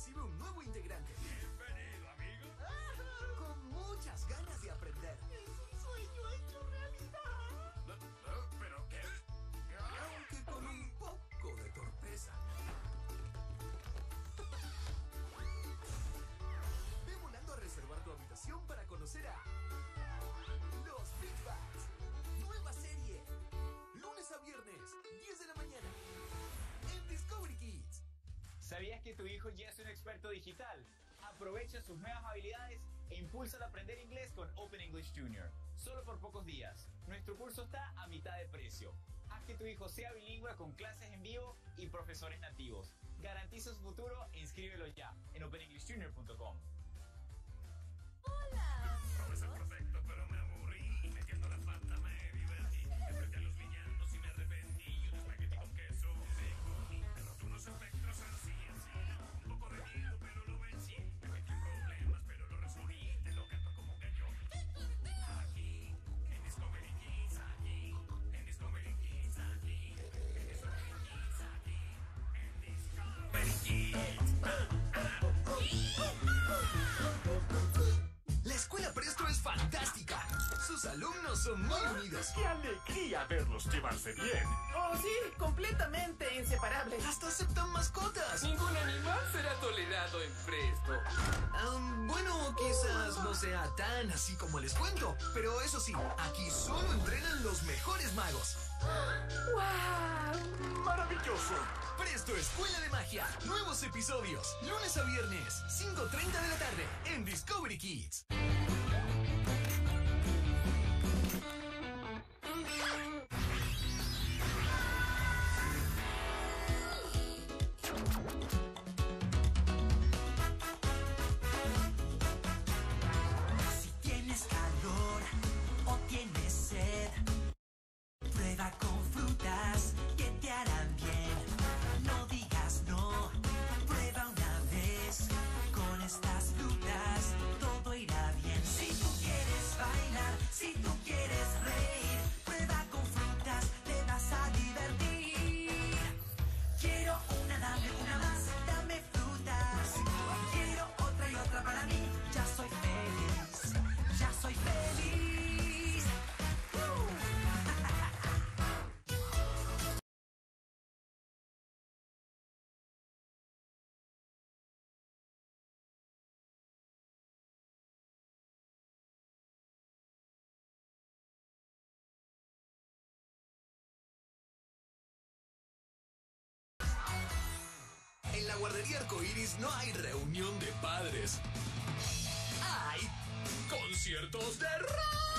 recibe un nuevo integrante. Bienvenido, amigo. Con muchas ganas de aprender. Es un sueño hecho realidad. ¿Pero qué? Aunque con un poco de torpeza. Ve volando a reservar tu habitación para conocer a los Big Bats. Nueva serie. Lunes a viernes, 10 de la mañana. En Discovery Kids. ¿Sabías que tu hijo ya es un experto digital? Aprovecha sus nuevas habilidades e impulsa a aprender inglés con Open English Junior. Solo por pocos días. Nuestro curso está a mitad de precio. Haz que tu hijo sea bilingüe con clases en vivo y profesores nativos. Garantiza su futuro e inscríbelo ya en openenglishjunior.com. Hola. Profesor perfecto, pero me aburrí. Metiendo la pata me divertí. Enfrenté a los villanos y me arrepentí. Un espagueti con queso me comí. Derroté unos espectros así. Un poco de miedo, pero lo vencí. Me metí en problemas, pero lo resolví. Te lo canto como un gallo. Aquí, en Discovery Kids, aquí. En Discovery Kids, aquí. En Discovery Kids, aquí. En Discovery Kids. La escuela Presto es fantástica. Sus alumnos son muy unidos. ¡Qué alegría verlos llevarse bien! Oh, sí, completamente inseparables. Hasta aceptan mascotas. Ningún animal será tolerado en Presto. Bueno, quizás no sea tan así como les cuento. Pero eso sí, aquí solo entrenan los mejores magos. ¡Wow! ¡Maravilloso! Presto Escuela de Magia. Nuevos episodios. Lunes a viernes, 5:30 de la tarde. En Discovery Kids. Si tienes calor o tienes sed, prueba con frutas que te harán bien. No digas no, prueba una vez. Con estas frutas todo irá bien. Si tú quieres bailar, si tú quieres reír, prueba con frutas, te vas a divertir. Quiero una, dame una más, dame frutas. Quiero otra y otra para mí. Ya soy feliz, ya soy feliz. En la guardería Arcoiris no hay reunión de padres. Hay conciertos de rock.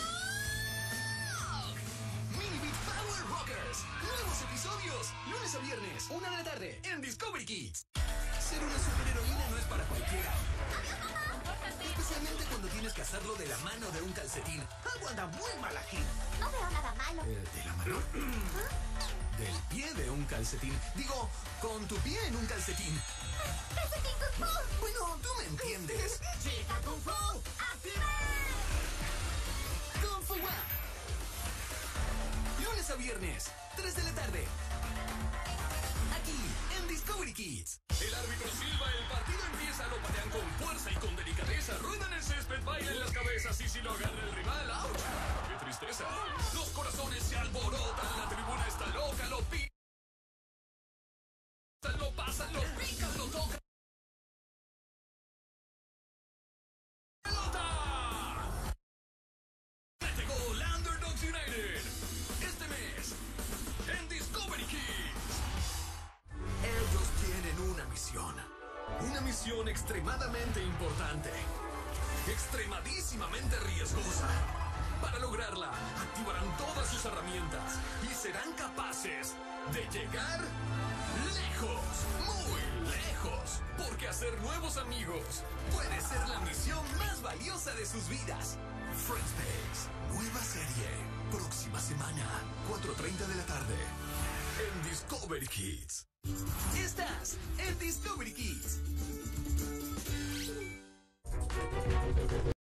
Mini Beat Power Rockers. Nuevos episodios. Lunes a viernes, 1 de la tarde. En Discovery Kids. Ser una superheroína no es para cualquiera. Especialmente cuando tienes que hacerlo de la mano de un calcetín. Algo anda muy mal aquí. No veo nada malo. ¿De la mano? Del pie de un calcetín. Digo, con tu pie en un calcetín. ¡Calcetín Kung Fu! Bueno, tú me entiendes. ¡Chica Kung Fu! ¡Activa! Kung Fu Wa. Lunes a viernes, 3 de la tarde. Aquí, en Discovery Kids. El árbitro silba, el partido empieza, lo patean con fuerza y con delicadeza, ruedan el césped, bailan las cabezas y si lo agarra el rival, ¡ouch! ¡Qué tristeza! Los corazones se alborotan, la tribuna está loca, lo pisan, lo pasan, lo pican, lo tocan. ¡Pelota! ¡Mete gol Underdogs United! Este mes, en Discovery Kids. Ellos tienen una misión. Una misión extremadamente importante. Extremadísimamente riesgosa. Para lograrla, activarán todas sus herramientas y serán capaces de llegar lejos, muy lejos. Porque hacer nuevos amigos puede ser la misión más valiosa de sus vidas. Friendspace, nueva serie. Próxima semana, 4:30 de la tarde. En Discovery Kids. Estás en Discovery Kids.